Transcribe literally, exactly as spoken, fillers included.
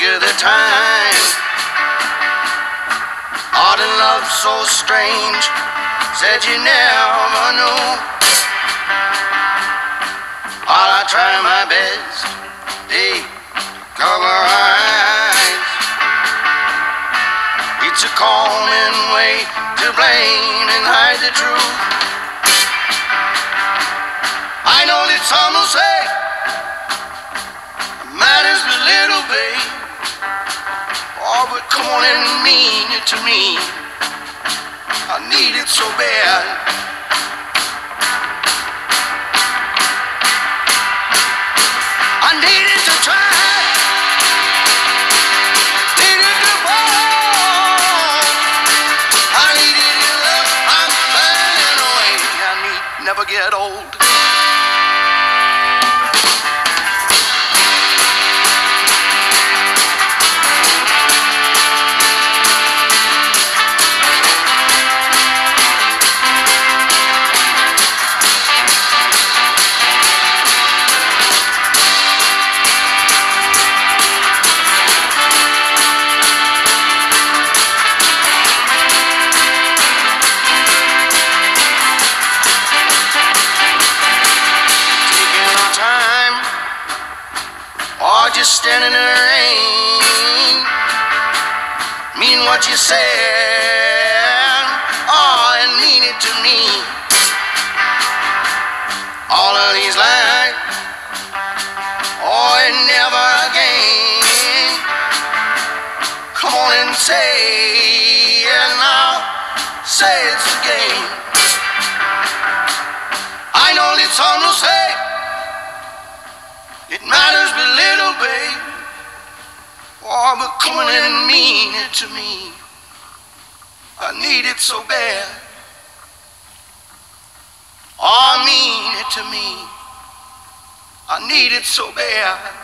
you the time. Art and love so strange, said you never knew. While I try my best, they cover eyes. It's a common way to blame and hide the truth. I know that some will say matters but little, babe. Oh, but come on and mean it to me. I need it so bad. I needed to try. Needed to fall. I needed your love. I'm burning away. I need never get old. Just standing in the rain, mean what you said, oh, and mean it to me. All of these lies, oh, and never again. Come on and say it now, say it again. I know that some will say it matters but little, babe. Oh, but come on and mean it to me. I need it so bad. Oh, mean it to me. I need it so bad.